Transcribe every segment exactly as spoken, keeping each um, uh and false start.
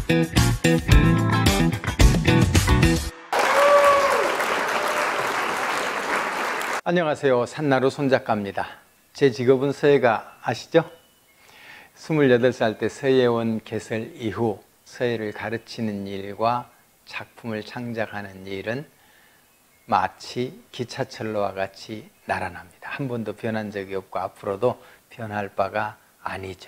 안녕하세요. 산나루 손작가입니다. 제 직업은 서예가 아시죠? 스물여덟 살 때 서예원 개설 이후 서예를 가르치는 일과 작품을 창작하는 일은 마치 기차철로와 같이 나란합니다. 한 번도 변한 적이 없고 앞으로도 변할 바가 아니죠.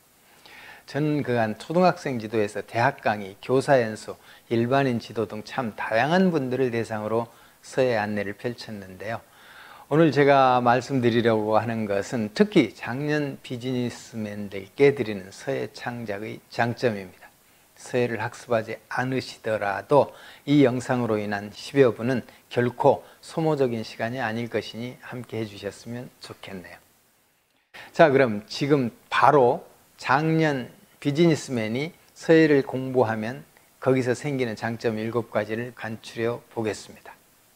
저는 그간 초등학생 지도에서 대학 강의, 교사 연수, 일반인 지도 등 참 다양한 분들을 대상으로 서예 안내를 펼쳤는데요. 오늘 제가 말씀드리려고 하는 것은 특히 장년 비즈니스맨들께 드리는 서예 창작의 장점입니다. 서예를 학습하지 않으시더라도 이 영상으로 인한 십여 분은 결코 소모적인 시간이 아닐 것이니 함께 해주셨으면 좋겠네요. 자, 그럼 지금 바로 장년 비즈니스맨이 서예를 공부하면 거기서 생기는 장점 일곱 가지를 간추려 보겠습니다.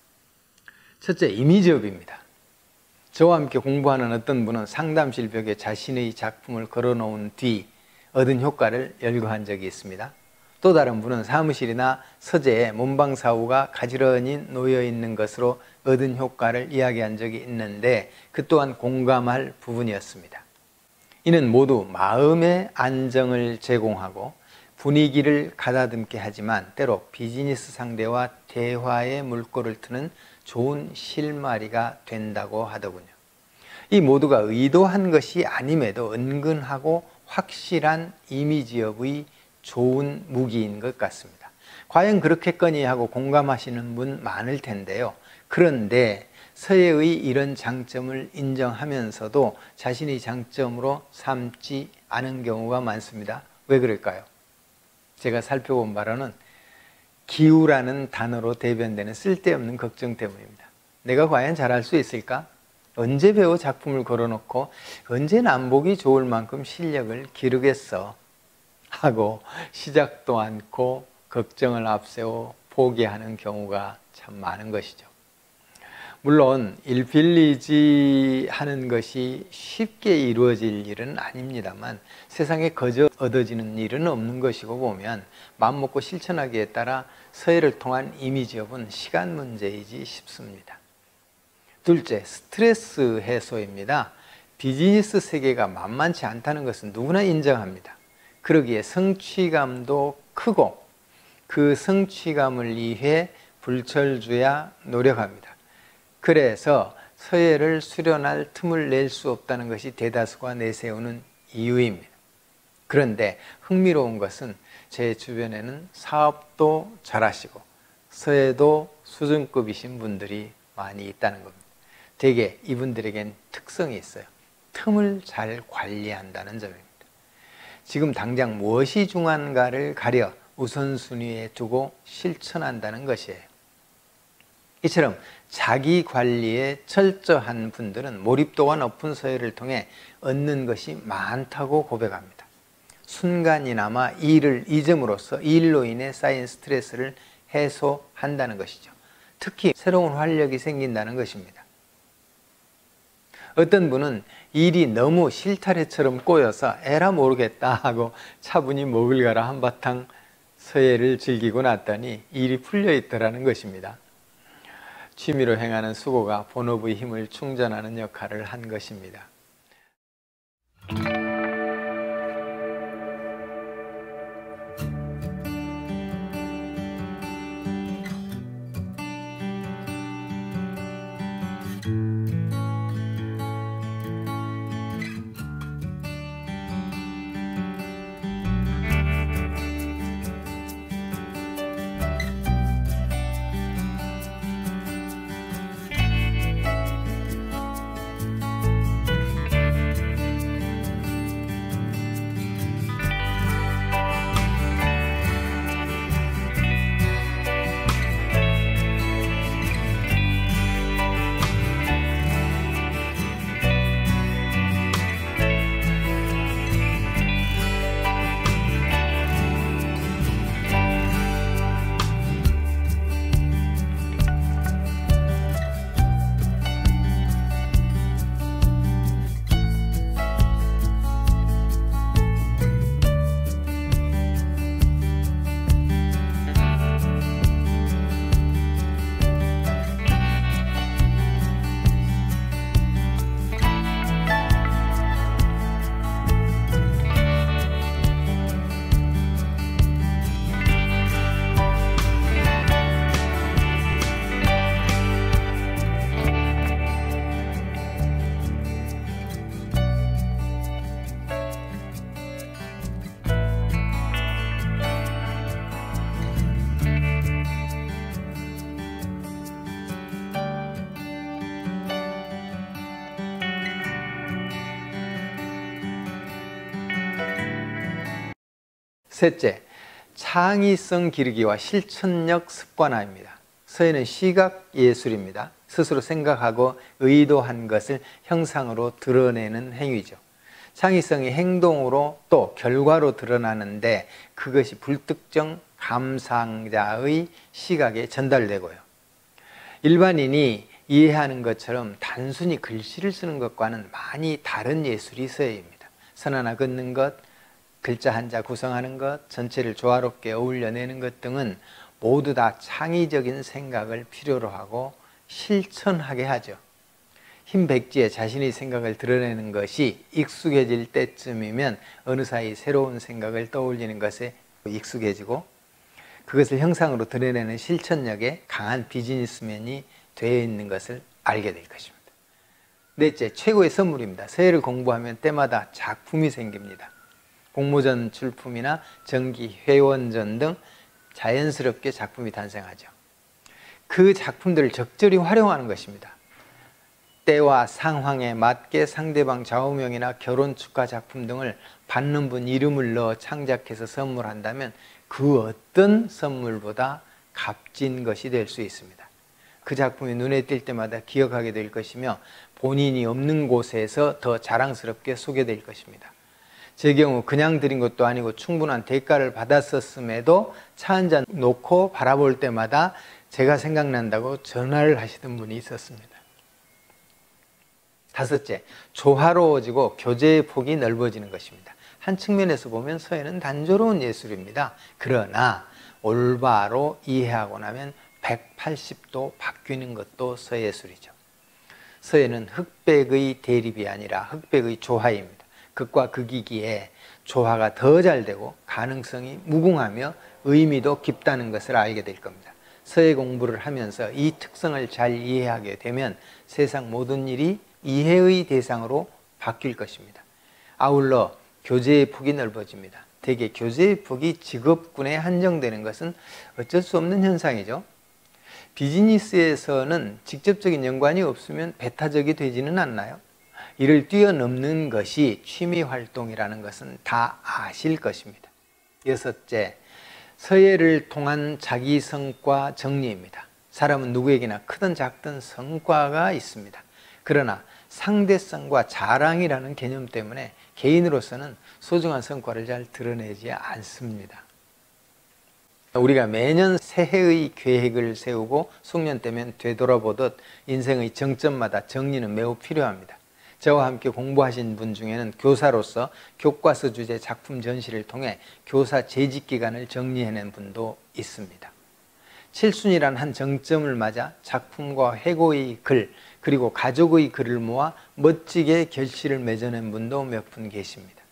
첫째, 이미지업입니다. 저와 함께 공부하는 어떤 분은 상담실 벽에 자신의 작품을 걸어놓은 뒤 얻은 효과를 열거한 적이 있습니다. 또 다른 분은 사무실이나 서재에 문방사우가 가지런히 놓여있는 것으로 얻은 효과를 이야기한 적이 있는데 그 또한 공감할 부분이었습니다. 이는 모두 마음의 안정을 제공하고 분위기를 가다듬게 하지만 때로 비즈니스 상대와 대화의 물꼬를 트는 좋은 실마리가 된다고 하더군요. 이 모두가 의도한 것이 아님에도 은근하고 확실한 이미지업의 좋은 무기인 것 같습니다. 과연 그렇겠거니 하고 공감하시는 분 많을 텐데요. 그런데 서예의 이런 장점을 인정하면서도 자신의 장점으로 삼지 않은 경우가 많습니다. 왜 그럴까요? 제가 살펴본 바로는 기우라는 단어로 대변되는 쓸데없는 걱정 때문입니다. 내가 과연 잘할 수 있을까? 언제 배워 작품을 걸어놓고 언제 남보기 좋을 만큼 실력을 기르겠어? 하고 시작도 않고 걱정을 앞세워 포기하는 경우가 참 많은 것이죠. 물론 일필리지 하는 것이 쉽게 이루어질 일은 아닙니다만 세상에 거저 얻어지는 일은 없는 것이고 보면 마음먹고 실천하기에 따라 서예를 통한 이미지업은 시간 문제이지 싶습니다. 둘째, 스트레스 해소입니다. 비즈니스 세계가 만만치 않다는 것은 누구나 인정합니다. 그러기에 성취감도 크고 그 성취감을 위해 불철주야 노력합니다. 그래서 서예를 수련할 틈을 낼 수 없다는 것이 대다수가 내세우는 이유입니다. 그런데 흥미로운 것은 제 주변에는 사업도 잘하시고 서예도 수준급이신 분들이 많이 있다는 겁니다. 대개 이분들에겐 특성이 있어요. 틈을 잘 관리한다는 점입니다. 지금 당장 무엇이 중요한가를 가려 우선순위에 두고 실천한다는 것이에요. 이처럼 자기 관리에 철저한 분들은 몰입도가 높은 서예를 통해 얻는 것이 많다고 고백합니다. 순간이나마 일을 잊음으로써 일로 인해 쌓인 스트레스를 해소한다는 것이죠. 특히 새로운 활력이 생긴다는 것입니다. 어떤 분은 일이 너무 실타래처럼 꼬여서 에라 모르겠다 하고 차분히 먹을 가라 한바탕 서예를 즐기고 났더니 일이 풀려 있더라는 것입니다. 취미로 행하는 수고가 본업의 힘을 충전하는 역할을 한 것입니다. 셋째, 창의성 기르기와 실천력 습관화입니다. 서예는 시각 예술입니다. 스스로 생각하고 의도한 것을 형상으로 드러내는 행위죠. 창의성이 행동으로 또 결과로 드러나는데 그것이 불특정 감상자의 시각에 전달되고요. 일반인이 이해하는 것처럼 단순히 글씨를 쓰는 것과는 많이 다른 예술이 서예입니다. 선 하나 긋는 것, 글자 한자 구성하는 것, 전체를 조화롭게 어울려내는 것 등은 모두 다 창의적인 생각을 필요로 하고 실천하게 하죠. 흰 백지에 자신의 생각을 드러내는 것이 익숙해질 때쯤이면 어느 사이 새로운 생각을 떠올리는 것에 익숙해지고 그것을 형상으로 드러내는 실천력에 강한 비즈니스맨이 되어 있는 것을 알게 될 것입니다. 넷째, 최고의 선물입니다. 서예를 공부하면 때마다 작품이 생깁니다. 공모전 출품이나 정기 회원전 등 자연스럽게 작품이 탄생하죠. 그 작품들을 적절히 활용하는 것입니다. 때와 상황에 맞게 상대방 좌우명이나 결혼 축하 작품 등을 받는 분 이름을 넣어 창작해서 선물한다면 그 어떤 선물보다 값진 것이 될 수 있습니다. 그 작품이 눈에 띌 때마다 기억하게 될 것이며 본인이 없는 곳에서 더 자랑스럽게 소개될 것입니다. 제 경우 그냥 드린 것도 아니고 충분한 대가를 받았었음에도 차 한잔 놓고 바라볼 때마다 제가 생각난다고 전화를 하시던 분이 있었습니다. 다섯째, 조화로워지고 교제의 폭이 넓어지는 것입니다. 한 측면에서 보면 서예는 단조로운 예술입니다. 그러나 올바로 이해하고 나면 백팔십 도 바뀌는 것도 서예술이죠. 서예는 흑백의 대립이 아니라 흑백의 조화입니다. 극과 극이기에 조화가 더 잘 되고 가능성이 무궁하며 의미도 깊다는 것을 알게 될 겁니다. 서예 공부를 하면서 이 특성을 잘 이해하게 되면 세상 모든 일이 이해의 대상으로 바뀔 것입니다. 아울러 교제의 폭이 넓어집니다. 대개 교제의 폭이 직업군에 한정되는 것은 어쩔 수 없는 현상이죠. 비즈니스에서는 직접적인 연관이 없으면 배타적이 되지는 않나요? 이를 뛰어넘는 것이 취미활동이라는 것은 다 아실 것입니다. 여섯째, 서예를 통한 자기 성과 정리입니다. 사람은 누구에게나 크든 작든 성과가 있습니다. 그러나 상대성과 자랑이라는 개념 때문에 개인으로서는 소중한 성과를 잘 드러내지 않습니다. 우리가 매년 새해의 계획을 세우고 숙년 때면 되돌아보듯 인생의 정점마다 정리는 매우 필요합니다. 저와 함께 공부하신 분 중에는 교사로서 교과서 주제 작품 전시를 통해 교사 재직 기간을 정리해낸 분도 있습니다. 칠순이란 한 정점을 맞아 작품과 회고의 글 그리고 가족의 글을 모아 멋지게 결실을 맺어낸 분도 몇 분 계십니다.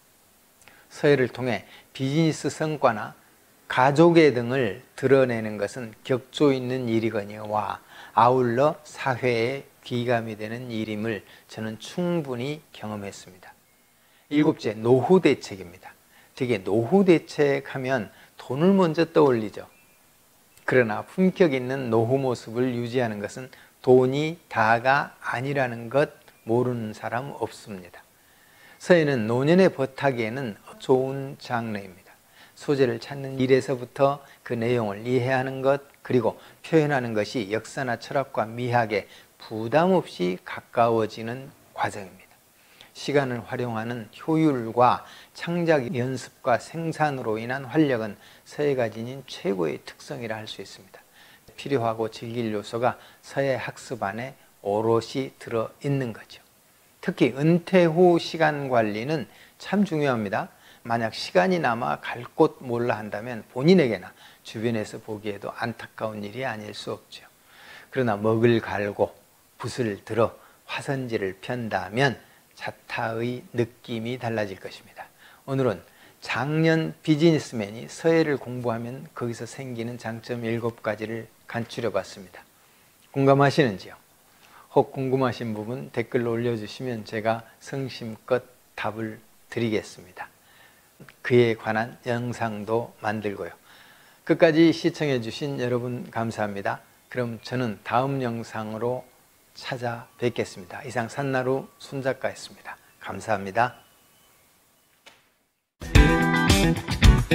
서예를 통해 비즈니스 성과나 가족의 등을 드러내는 것은 격조 있는 일이거니와 아울러 사회에 귀감이 되는 일임을 저는 충분히 경험했습니다. 일곱째, 노후 대책입니다. 되게 노후 대책하면 돈을 먼저 떠올리죠. 그러나 품격 있는 노후 모습을 유지하는 것은 돈이 다가 아니라는 것 모르는 사람 없습니다. 서예는 노년에 버타기에는 좋은 장르입니다. 소재를 찾는 일에서부터 그 내용을 이해하는 것 그리고 표현하는 것이 역사나 철학과 미학에 부담 없이 가까워지는 과정입니다. 시간을 활용하는 효율과 창작 연습과 생산으로 인한 활력은 서예가 지닌 최고의 특성이라 할 수 있습니다. 필요하고 즐길 요소가 서예 학습 안에 오롯이 들어있는 거죠. 특히 은퇴 후 시간 관리는 참 중요합니다. 만약 시간이 남아 갈 곳 몰라 한다면 본인에게나 주변에서 보기에도 안타까운 일이 아닐 수 없죠. 그러나 먹을 갈고 붓을 들어 화선지를 편다면 자타의 느낌이 달라질 것입니다. 오늘은 장년 비즈니스맨이 서예를 공부하면 거기서 생기는 장점 일곱 가지를 간추려 봤습니다. 공감하시는지요? 혹 궁금하신 부분 댓글로 올려주시면 제가 성심껏 답을 드리겠습니다. 그에 관한 영상도 만들고요. 끝까지 시청해 주신 여러분 감사합니다. 그럼 저는 다음 영상으로 찾아뵙겠습니다. 이상 산나루 손작가였습니다. 감사합니다.